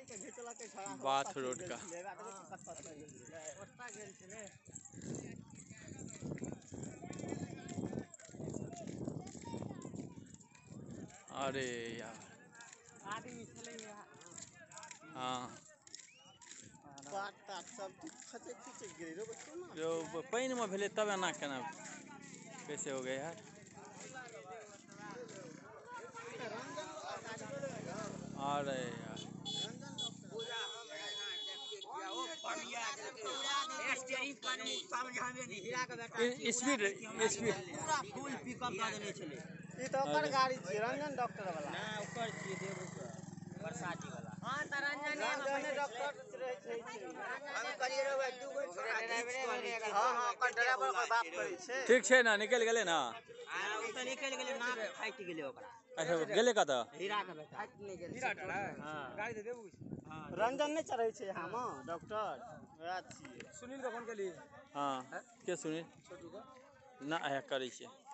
Bath road का। अरे यार आदमी हाँ जो पानी में भेले तब एना केना कैसे हो गए यार। अरे यार स्पीड पूरा फुल पिकअप कर देने छले। ई तो ओकर गाड़ी छी रंजन डॉक्टर वाला ना ओकर छी देबो बरसाती वाला। हां त रंजन डॉक्टर रहे छै। हम करिए रे दू गो छोरा हां हां ओकर ड्राइवर पर बात करै छै। ठीक छै ना निकल गेले ना। आ ओ त निकल गेले नाक फाटि गेले ओकरा। अच्छा गेले कत हीरा के बेटा फाटि नहीं गेले हीरा डरा। हां गाड़ी दे देबू। हां रंजन नहीं चढ़ै छै यहां में डॉक्टर वएह छी। सुनील के फोन केली। हां के सुनील छोटू का ना है करै छै।